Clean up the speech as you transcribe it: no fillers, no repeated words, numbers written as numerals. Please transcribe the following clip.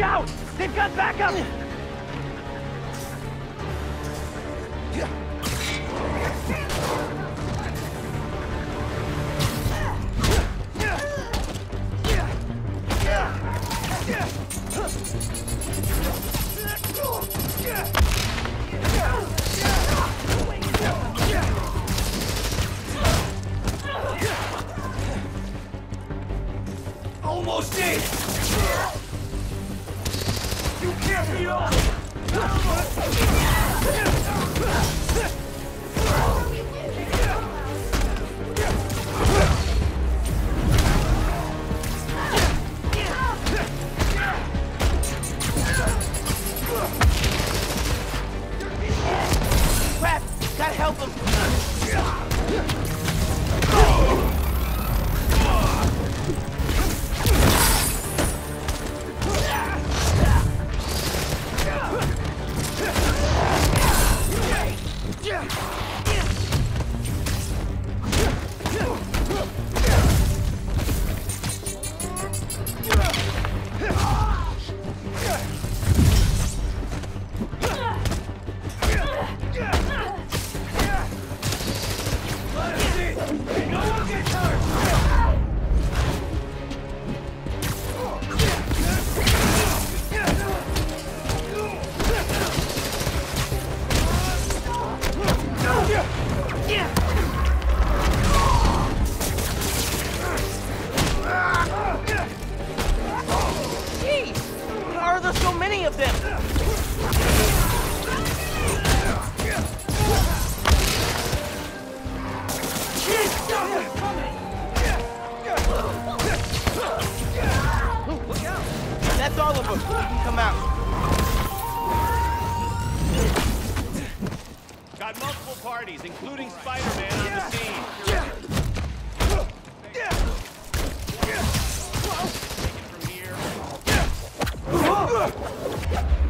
out! They've got backup! Almost in! You can't beat off! Crap! Gotta help him! Jeez! How are there so many of them? That's all of them. You can come out. Got multiple parties, including Spider-Man on the scene. Take it from here.